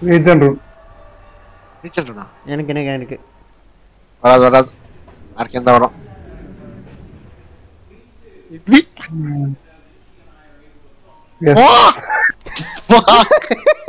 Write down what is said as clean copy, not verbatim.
Region room ரீச்சல்டா எனக்கு வராது யாருக்கு எந்த வரும் இட்லி Yes. ஓ